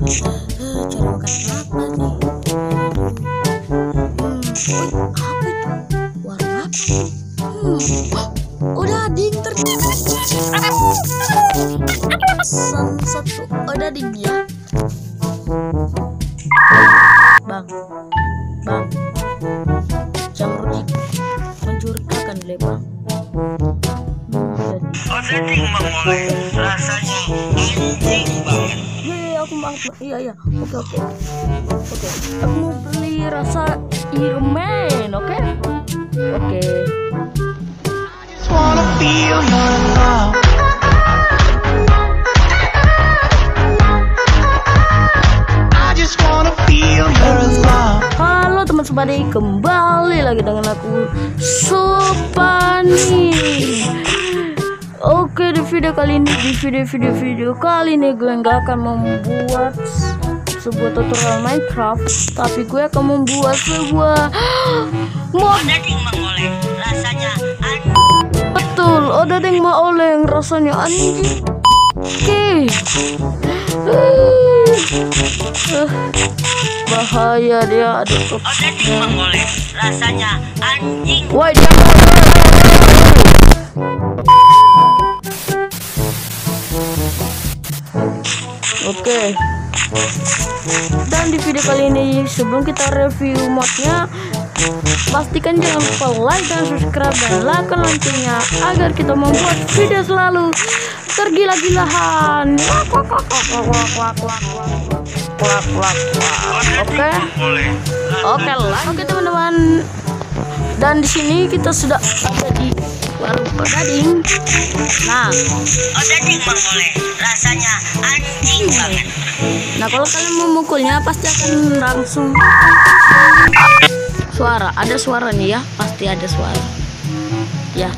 Cari makan apa nih? Apa itu? Warung apa nih? Udah ding satu. Udah ding ya. Bang, jangan mencurigakan deh bang. Ding mengoleh, rasanya anjing banget. Aku mau. Iya. Oke. Aku mau beli rasa Iron, oke. Wanna feel your love. I just wanna feel your love. Halo teman sebadi, kembali lagi dengan aku Supani. Oke, di video kali ini gue nggak akan membuat sebuah tutorial Minecraft, tapi gue akan membuat sebuah mod. Ding mengoleh, rasanya anjing. Betul, odading maoleng rasanya anjing. Oke. Bahaya dia, aduh. Ding mengoleh, rasanya anjing. Woi, jangan. Oke. Dan di video kali ini, sebelum kita review modnya, pastikan jangan lupa like dan subscribe dan nyalakan loncengnya agar kita membuat video selalu tergila-gilaan. Oke teman-teman. Dan di sini kita sudah ada di warung odading. Nah, Ding mengoleh, rasanya anjing banget. Nah, kalau kalian memukulnya pasti akan langsung suara. Ada suara nih ya, pasti ada suara. Ya.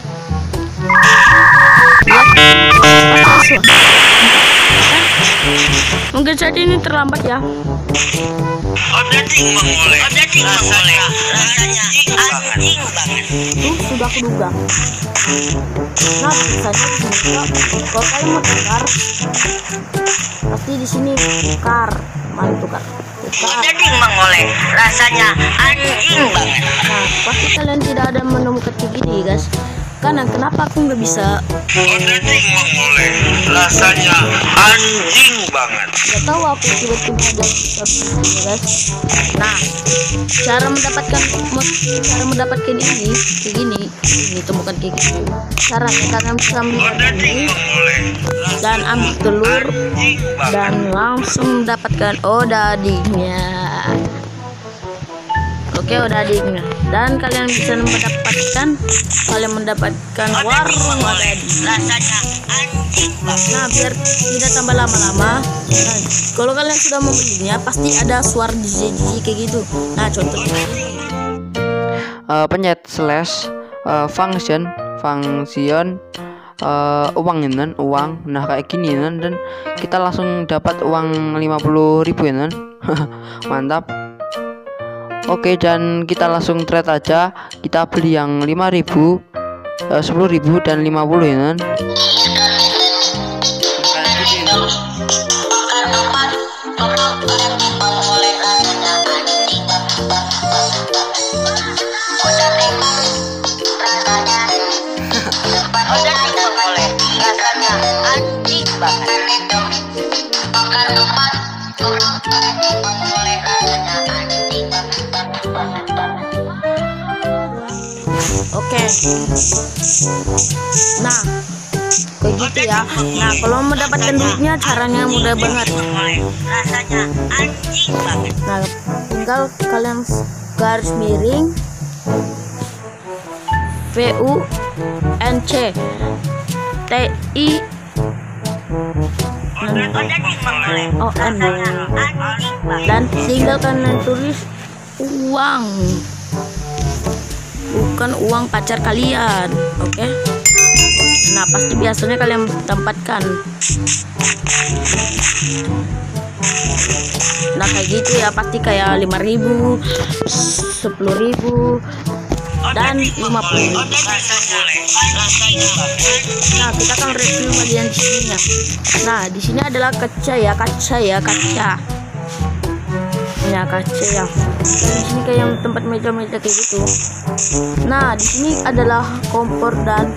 Ada suara. Mungkin saat ini terlambat ya. Ding mengoleh, rasanya anjing banget. Itu sudah kuduga. Nah, biasanya kalau kalian mau tukar, pasti di sini tukar. Mari tukar. Ding mengoleh, rasanya anjing banget. Nah, pasti kalian tidak ada menemukan kayak gini guys. Karena kenapa aku nggak bisa? Ding mengoleh, rasanya anjing banget. Gak tahu aku tiba-tiba ada begini guys. Nah, cara mendapatkan ini kayak gini temukan kayak gini. Caranya kalian bisa ambil ini dan ambil telur dan langsung mendapatkan odadingnya. Oke, odadingnya. Dan kalian bisa mendapatkan warung odading. Rasanya anjing banget. Nah, biar tidak tambah lama-lama, nah, kalau kalian sudah membelinya pasti ada suara jijik kayak gitu. Nah, contohnya pencet slash function uang. Nah, kayak gini dan kita langsung dapat uang 50.000 ya. Mantap. Oke, dan kita langsung trade aja. Kita beli yang 5.000, 10.000 dan 50 ya. Oke. Nah, kayak gitu ya. Nah, kalau mendapatkan duitnya caranya mudah banget. Rasanya anjing banget. Nah, tinggal kalian garis miring VUNC TI ON dan tinggal kalian tulis uang, bukan uang pacar kalian. Oke. Nah, pasti biasanya kalian tempatkan. Nah, kayak gitu ya, pasti kayak 5.000, 10.000 dan 50.000. Nah, kita akan review bagian sininya. Nah, di sini adalah kaca ya, kaca. Ya kaca ya. Di sini kayak yang tempat meja-meja kayak gitu. Nah, di sini adalah kompor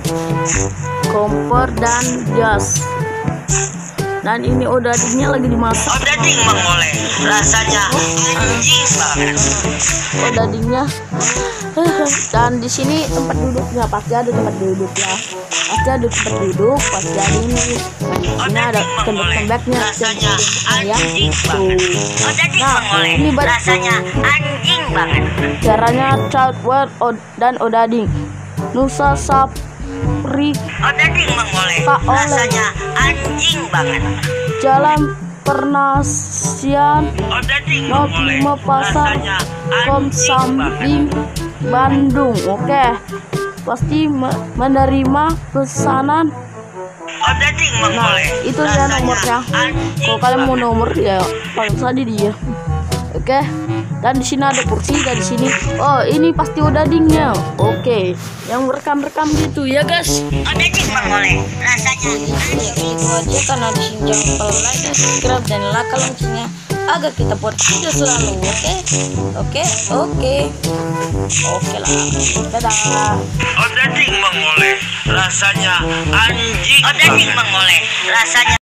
dan gas. Dan ini odadingnya lagi dimasak. Odading mengoleh, rasanya anjing banget. Odadingnya. Dan di sini tempat duduknya pasti ada tempat duduk ya. Pasti ada tempat duduk, pasti ada ini. Nah, di sini ada tembak-tembaknya. Rasanya anjing Tuh. banget. Odading Nah, mengoleh, ini rasanya anjing banget. caranya childware dan odading. Nusa Sapri Odading mengoleh, Pak Oleh. rasanya anjing banget. Jalan Pernasian Odading mengoleh, 05 Pasar rasanya Kom anjing banget. Samping Bandung. Oke, pasti menerima pesanan. Odading Nah, mengoleh, itu ya rasanya nomornya. anjing Kalau kalian mau banget. nomor ya paling saja dia. Oke. Dan di sini ada kursi dan di sini. Oh, ini pasti odadingnya. Oke. Yang rekam-rekam gitu ya, guys. Odading mengoleh, rasanya anjing. Itu aja, karena di sini jangan lupa like dan subscribe dan like loncengnya agar kita buat video selalu. Oke lah. Dadah. Odading mengoleh, rasanya anjing. Odading mengoleh, rasanya